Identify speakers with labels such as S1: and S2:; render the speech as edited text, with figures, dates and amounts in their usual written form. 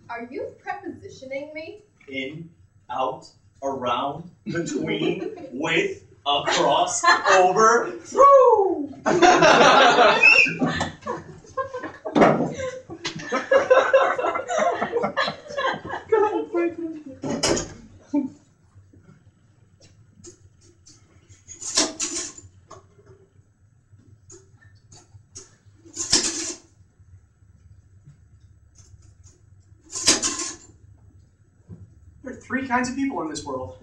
S1: Are you prepositioning me?
S2: In, out, around, between, with, across, over, through.
S3: There are 3 kinds of people in this world.